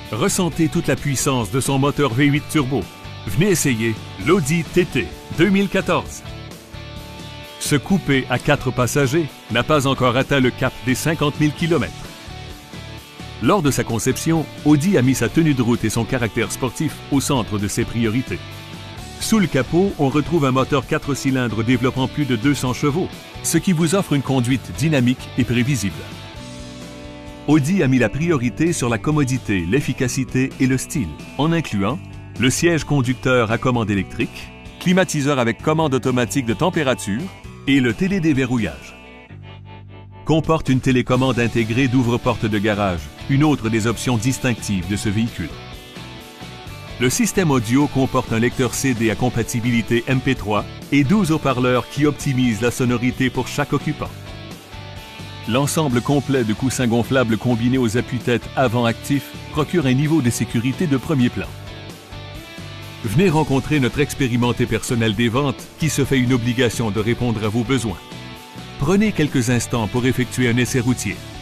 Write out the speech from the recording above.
Ressentez toute la puissance de son moteur V8 turbo. Venez essayer l'Audi TT 2014. Ce coupé à 4 passagers n'a pas encore atteint le cap des 50 000 km. Lors de sa conception, Audi a mis sa tenue de route et son caractère sportif au centre de ses priorités. Sous le capot, on retrouve un moteur 4 cylindres développant plus de 200 chevaux, ce qui vous offre une conduite dynamique et prévisible. Audi a mis la priorité sur la commodité, l'efficacité et le style, en incluant le siège conducteur à commande électrique, climatiseur avec commande automatique de température et le télédéverrouillage. Comporte une télécommande intégrée d'ouvre-porte de garage, une autre des options distinctives de ce véhicule. Le système audio comporte un lecteur CD à compatibilité MP3 et 12 haut-parleurs qui optimisent la sonorité pour chaque occupant. L'ensemble complet de coussins gonflables combinés aux appuis-têtes avant actifs procure un niveau de sécurité de premier plan. Venez rencontrer notre expérimenté personnel des ventes qui se fait une obligation de répondre à vos besoins. Prenez quelques instants pour effectuer un essai routier.